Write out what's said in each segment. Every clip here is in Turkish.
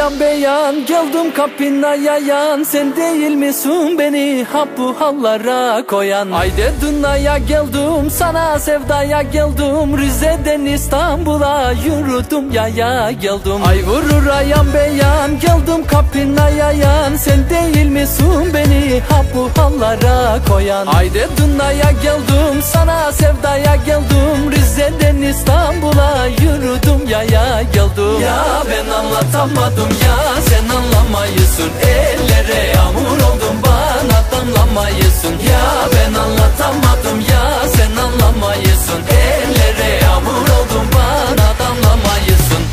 ayan beyan, geldim kapına yayan. Sen değil misin beni ha bu hallara koyan? Haydi dünyaya geldim, sana sevdaya geldim. Rize'den İstanbul'a yürüdüm yaya geldim. Ay vurur ayan beyan, geldim kapına yayan. Sen değil misin beni ha bu hallara koyan? Haydi dünyaya geldim, sana sevdaya geldim. Rize'den İstanbul'a yürüdüm yaya geldim. Ya ben anlatamadım ya, sen anlamayısın. Ellere yağmur oldum, bana damlamayısın. Ya ben anlatamadım ya, sen anlamayısın. Ellere yağmur oldum, bana damlamayısın.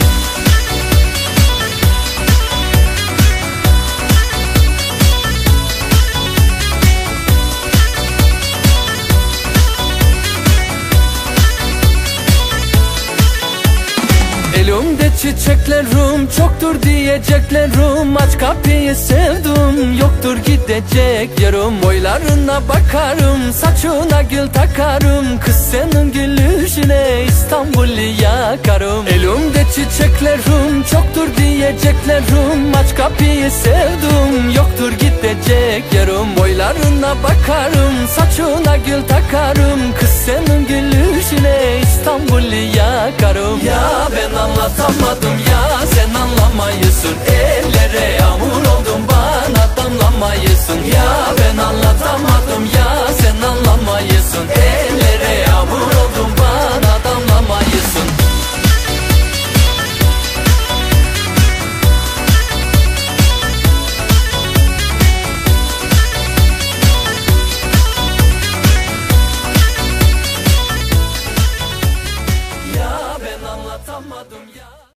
Elimde çiçeklerim çoktur diyeceklerim. Aç kapıyı sevdim, yoktur gidecek yerim. Boylarına bakarım, saçına gül takarım. Kız senin gülüşüne İstanbul'u yakarım. Elimde çiçeklerim çoktur diyeceklerim. Aç kapıyı sevdim, yoktur gidecek yerim. Boylarına bakarım, saçına gül takarım. Kız senin gülüşüne İstanbul'u yakarım. Ya ben anlatamadım ya, sen anlamayısın. Ellere